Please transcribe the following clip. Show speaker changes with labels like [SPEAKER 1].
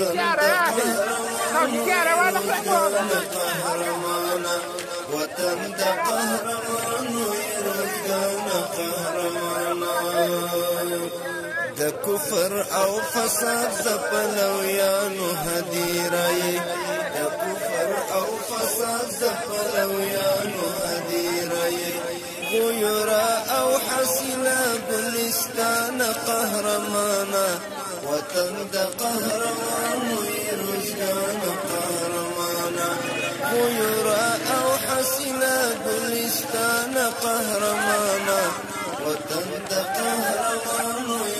[SPEAKER 1] قهرمانا وطن د قهرمان ويرزقان قهرمانا د کفر او فساد د پلویانو هدیرای د کفر او فساد د پلویانو هدیرای غیورا او حسیلا گلستان قهرمانا وطن د قهرمان ويرزقان قهرمانا غیورا او حسیلا گلستان قهرمانا وطن د قهرمان